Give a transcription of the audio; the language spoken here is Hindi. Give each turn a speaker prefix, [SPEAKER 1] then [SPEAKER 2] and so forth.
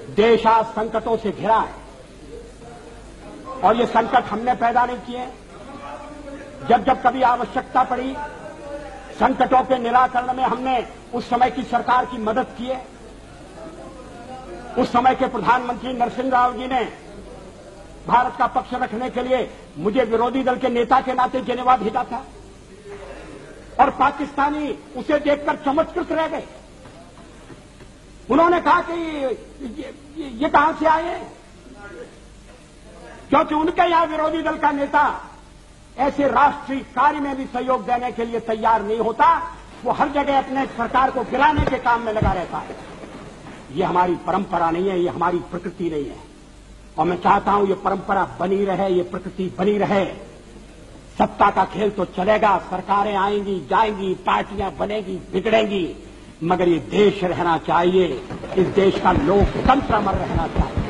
[SPEAKER 1] देश आज संकटों से घिरा है और ये संकट हमने पैदा नहीं किए। जब जब कभी आवश्यकता पड़ी संकटों के निराकरण में हमने उस समय की सरकार की मदद की है। उस समय के प्रधानमंत्री नरसिंह राव जी ने भारत का पक्ष रखने के लिए मुझे विरोधी दल के नेता के नाते जेनेवा भेजा था और पाकिस्तानी उसे देखकर चमत्कृत रह गए। उन्होंने कहा कि ये कहां से आए, क्योंकि उनके यहां विरोधी दल का नेता ऐसे राष्ट्रीय कार्य में भी सहयोग देने के लिए तैयार नहीं होता। वो हर जगह अपने सरकार को गिराने के काम में लगा रहता है। ये हमारी परंपरा नहीं है, ये हमारी प्रकृति नहीं है और मैं चाहता हूं ये परंपरा बनी रहे, ये प्रकृति बनी रहे। सत्ता का खेल तो चलेगा, सरकारें आएंगी जाएंगी, पार्टियां बनेगी बिगड़ेंगी, मगर ये देश रहना चाहिए, इस देश का लोकतंत्र अमर रहना चाहिए।